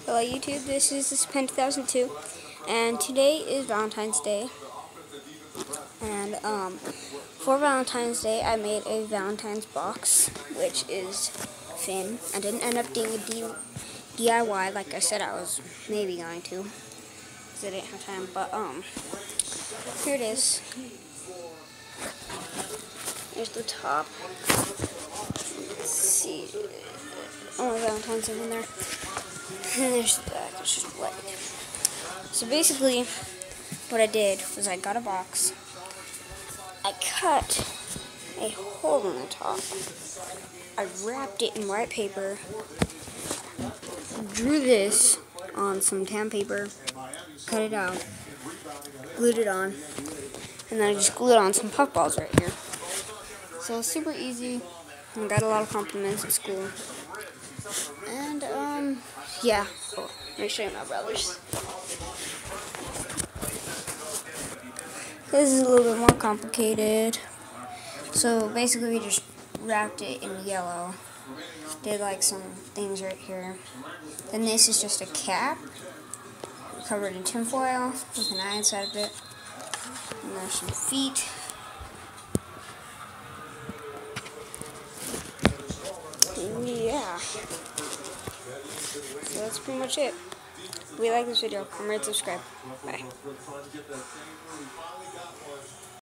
Hello YouTube, this is Pen 2002, and today is Valentine's Day, and for Valentine's Day I made a Valentine's box, which is Finn. I didn't end up doing a DIY like I said I was maybe going to, because I didn't have time, but here it is. Here's the top. Let's see, oh, Valentine's in there. And there's the back, it's just white. So basically, what I did was I got a box, I cut a hole in the top, I wrapped it in white paper, drew this on some tan paper, cut it out, glued it on, and then I just glued on some puff balls right here. So super easy, and got a lot of compliments at school. And yeah, oh, let me show you my brothers. This is a little bit more complicated. So basically we just wrapped it in yellow. Did like some things right here. Then this is just a cap covered in tinfoil with an eye inside of it. And there's some feet. And yeah. So that's pretty much it. If you like this video, comment, subscribe. Bye.